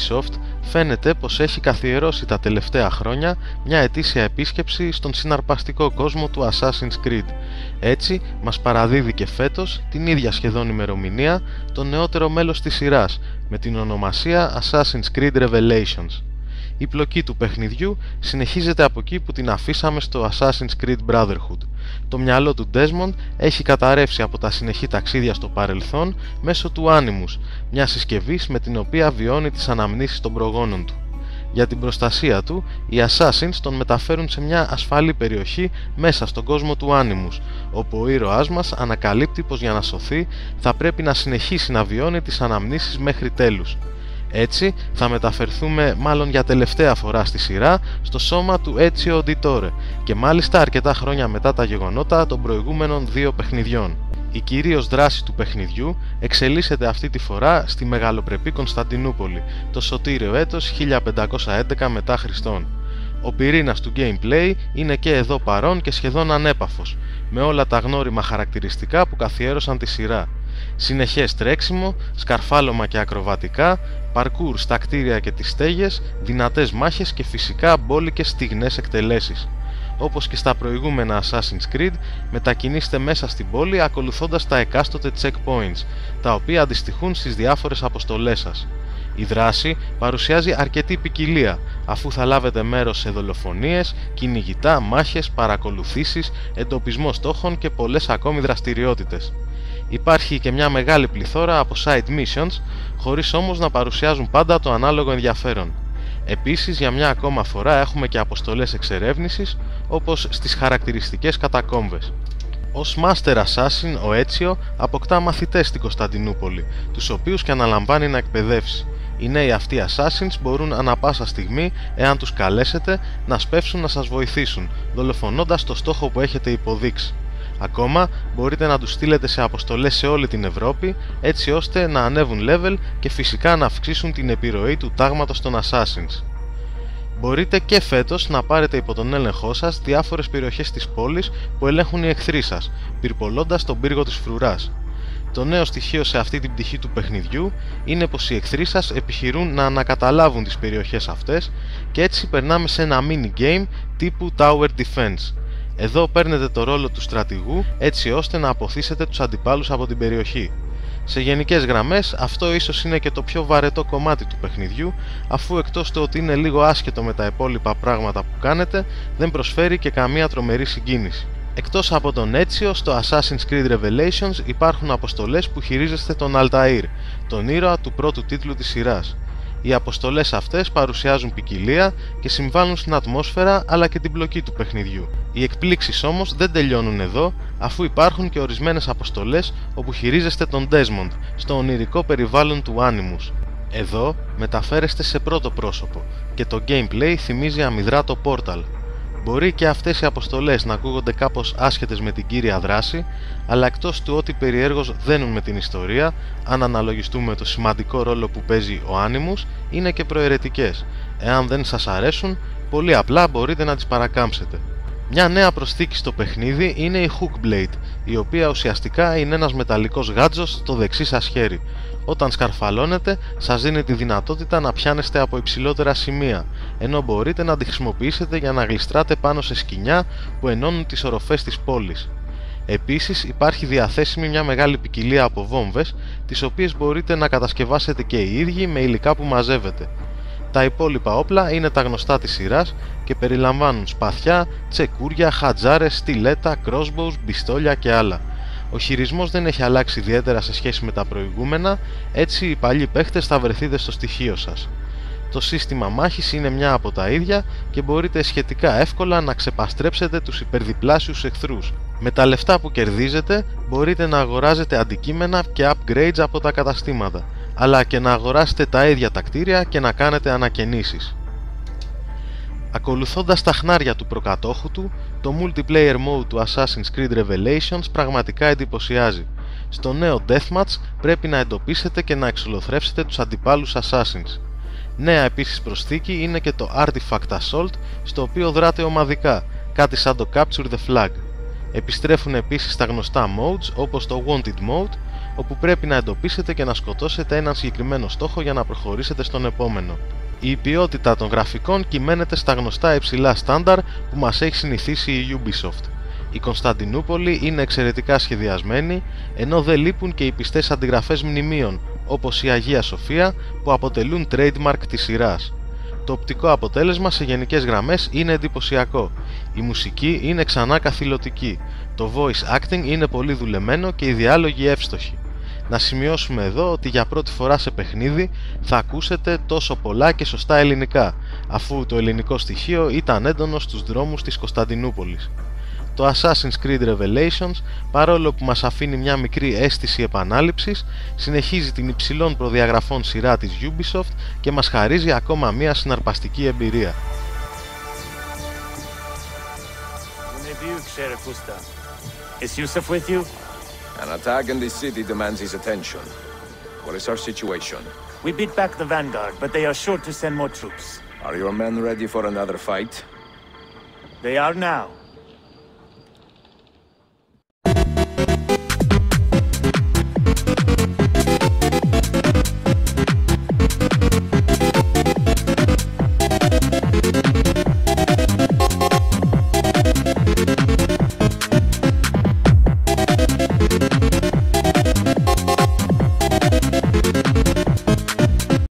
Ubisoft φαίνεται πως έχει καθιερώσει τα τελευταία χρόνια μια ετήσια επίσκεψη στον συναρπαστικό κόσμο του Assassin's Creed. Έτσι, μας παραδίδει και φέτος την ίδια σχεδόν ημερομηνία το νεότερο μέλος της σειράς, με την ονομασία Assassin's Creed Revelations. Η πλοκή του παιχνιδιού συνεχίζεται από εκεί που την αφήσαμε στο Assassin's Creed Brotherhood. Το μυαλό του Desmond έχει καταρρεύσει από τα συνεχή ταξίδια στο παρελθόν μέσω του Animus, μια συσκευής με την οποία βιώνει τις αναμνήσεις των προγόνων του. Για την προστασία του, οι Assassins τον μεταφέρουν σε μια ασφαλή περιοχή μέσα στον κόσμο του Animus, όπου ο ήρωάς μας ανακαλύπτει πως για να σωθεί θα πρέπει να συνεχίσει να βιώνει τις αναμνήσεις μέχρι τέλους. Έτσι θα μεταφερθούμε μάλλον για τελευταία φορά στη σειρά στο σώμα του Ezio Auditore και μάλιστα αρκετά χρόνια μετά τα γεγονότα των προηγούμενων δύο παιχνιδιών. Η κυρίως δράση του παιχνιδιού εξελίσσεται αυτή τη φορά στη μεγαλοπρεπή Κωνσταντινούπολη, το σωτήριο έτος 1511 μετά Χριστόν. Ο πυρήνας του gameplay είναι και εδώ παρόν και σχεδόν ανέπαφος, με όλα τα γνώριμα χαρακτηριστικά που καθιέρωσαν τη σειρά. Συνεχές τρέξιμο, σκαρφάλωμα και ακροβατικά, παρκούρ στα κτίρια και τις στέγες, δυνατές μάχες και φυσικά μπόλικες στιγνές εκτελέσεις. Όπως και στα προηγούμενα Assassin's Creed, μετακινήστε μέσα στην πόλη ακολουθώντας τα εκάστοτε checkpoints, τα οποία αντιστοιχούν στις διάφορες αποστολές σας. Η δράση παρουσιάζει αρκετή ποικιλία, αφού θα λάβετε μέρος σε δολοφονίες, κυνηγητά, μάχες, παρακολουθήσεις, εντοπισμό στόχων και πολλές ακόμη δραστηριότητες. Υπάρχει και μια μεγάλη πληθώρα από side missions, χωρίς όμως να παρουσιάζουν πάντα το ανάλογο ενδιαφέρον. Επίσης, για μια ακόμα φορά έχουμε και αποστολές εξερεύνησης, όπως στις χαρακτηριστικές κατακόμβες. Ως Master Assassin, ο Ezio αποκτά μαθητές στην Κωνσταντινούπολη, τους οποίους και αναλαμβάνει να εκπαιδεύσει. Οι νέοι αυτοί Assassins μπορούν ανα πάσα στιγμή, εάν τους καλέσετε, να σπεύσουν να σας βοηθήσουν, δολοφονώντας το στόχο που έχετε υποδείξει. Ακόμα μπορείτε να τους στείλετε σε αποστολές σε όλη την Ευρώπη, έτσι ώστε να ανέβουν level και φυσικά να αυξήσουν την επιρροή του τάγματος των Assassins. Μπορείτε και φέτος να πάρετε υπό τον έλεγχό σας διάφορες περιοχές της πόλης που ελέγχουν οι εχθροί σας, πυρπολώντας τον πύργο της φρουράς. Το νέο στοιχείο σε αυτή την πτυχή του παιχνιδιού είναι πως οι εχθροί σας επιχειρούν να ανακαταλάβουν τις περιοχές αυτές και έτσι περνάμε σε ένα mini game τύπου Tower Defense. Εδώ παίρνετε το ρόλο του στρατηγού έτσι ώστε να αποθήσετε τους αντιπάλους από την περιοχή. Σε γενικές γραμμές αυτό ίσως είναι και το πιο βαρετό κομμάτι του παιχνιδιού, αφού εκτός του ότι είναι λίγο άσχετο με τα υπόλοιπα πράγματα που κάνετε, δεν προσφέρει και καμία τρομερή συγκίνηση. Εκτός από τον Ezio, στο Assassin's Creed Revelations υπάρχουν αποστολές που χειρίζεστε τον Altair, τον ήρωα του πρώτου τίτλου της σειράς. Οι αποστολές αυτές παρουσιάζουν ποικιλία και συμβάλλουν στην ατμόσφαιρα αλλά και την πλοκή του παιχνιδιού. Οι εκπλήξεις όμως δεν τελειώνουν εδώ, αφού υπάρχουν και ορισμένες αποστολές όπου χειρίζεστε τον Desmond, στο ονειρικό περιβάλλον του Animus. Εδώ μεταφέρεστε σε πρώτο πρόσωπο και το gameplay θυμίζει αμυδρά το Portal. Μπορεί και αυτές οι αποστολές να ακούγονται κάπως άσχετες με την κύρια δράση, αλλά εκτός του ότι περιέργως δένουν με την ιστορία, αν αναλογιστούμε το σημαντικό ρόλο που παίζει ο Animus, είναι και προαιρετικές. Εάν δεν σας αρέσουν, πολύ απλά μπορείτε να τις παρακάμψετε. Μια νέα προσθήκη στο παιχνίδι είναι η Hookblade, η οποία ουσιαστικά είναι ένας μεταλλικός γάντζος στο δεξί σας χέρι. Όταν σκαρφαλώνετε, σας δίνει τη δυνατότητα να πιάνεστε από υψηλότερα σημεία, ενώ μπορείτε να τη χρησιμοποιήσετε για να γλιστράτε πάνω σε σκοινιά που ενώνουν τις οροφές της πόλης. Επίσης υπάρχει διαθέσιμη μια μεγάλη ποικιλία από βόμβες, τις οποίες μπορείτε να κατασκευάσετε και οι ίδιοι με υλικά που μαζεύετε. Τα υπόλοιπα όπλα είναι τα γνωστά της σειράς και περιλαμβάνουν σπαθιά, τσεκούρια, χατζάρες, στιλέτα, crossbows, πιστόλια και άλλα. Ο χειρισμός δεν έχει αλλάξει ιδιαίτερα σε σχέση με τα προηγούμενα, έτσι οι παλιοί παίχτες θα βρεθείτε στο στοιχείο σας. Το σύστημα μάχης είναι μια από τα ίδια και μπορείτε σχετικά εύκολα να ξεπαστρέψετε τους υπερδιπλάσιους εχθρούς. Με τα λεφτά που κερδίζετε μπορείτε να αγοράζετε αντικείμενα και upgrades από τα καταστήματα, αλλά και να αγοράσετε τα ίδια τα κτίρια και να κάνετε ανακαινήσεις. Ακολουθώντας τα χνάρια του προκατόχου του, το multiplayer mode του Assassin's Creed Revelations πραγματικά εντυπωσιάζει. Στο νέο Deathmatch πρέπει να εντοπίσετε και να εξολοθρεύσετε τους αντιπάλους Assassins. Νέα επίσης προσθήκη είναι και το Artifact Assault, στο οποίο δράτε ομαδικά, κάτι σαν το Capture the Flag. Επιστρέφουν επίσης τα γνωστά modes όπως το Wanted Mode, όπου πρέπει να εντοπίσετε και να σκοτώσετε έναν συγκεκριμένο στόχο για να προχωρήσετε στον επόμενο. Η ποιότητα των γραφικών κυμαίνεται στα γνωστά υψηλά στάνταρ που μας έχει συνηθίσει η Ubisoft. Η Κωνσταντινούπολη είναι εξαιρετικά σχεδιασμένη, ενώ δεν λείπουν και οι πιστές αντιγραφές μνημείων, όπως η Αγία Σοφία, που αποτελούν trademark της σειράς. Το οπτικό αποτέλεσμα σε γενικές γραμμές είναι εντυπωσιακό. Η μουσική είναι ξανά καθηλωτική. Το voice acting είναι πολύ δουλεμένο και οι διάλογοι εύστοχοι. Να σημειώσουμε εδώ ότι για πρώτη φορά σε παιχνίδι θα ακούσετε τόσο πολλά και σωστά ελληνικά, αφού το ελληνικό στοιχείο ήταν έντονο στους δρόμους της Κωνσταντινούπολης. Το Assassin's Creed Revelations, παρόλο που μας αφήνει μια μικρή αίσθηση επανάληψης, συνεχίζει την υψηλών προδιαγραφών σειρά της Ubisoft και μας χαρίζει ακόμα μια συναρπαστική εμπειρία. Is Yusuf with you? An attack in this city demands his attention. What is our situation? We beat back the Vanguard, but they are sure to send more troops. Are your men ready for another fight? They are now.